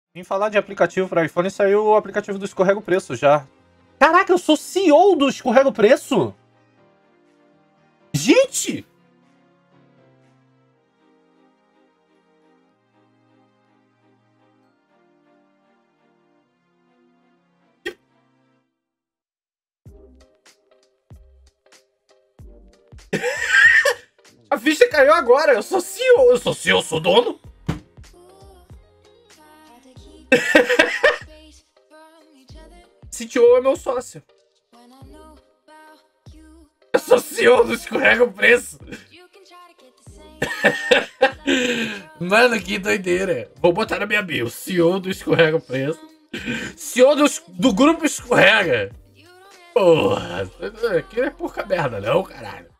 Em falar de aplicativo para iPhone, saiu o aplicativo do Escorrega o Preço já. Caraca, eu sou CEO do Escorrega o Preço? Gente! A ficha caiu agora, eu sou CEO, eu sou dono. CTO é meu sócio. Eu sou CEO do Escorrega o Preço. Mano, que doideira. Vou botar na minha bio, CEO do Escorrega o Preço. CEO do grupo Escorrega. Porra, aqui não é porca merda não, caralho.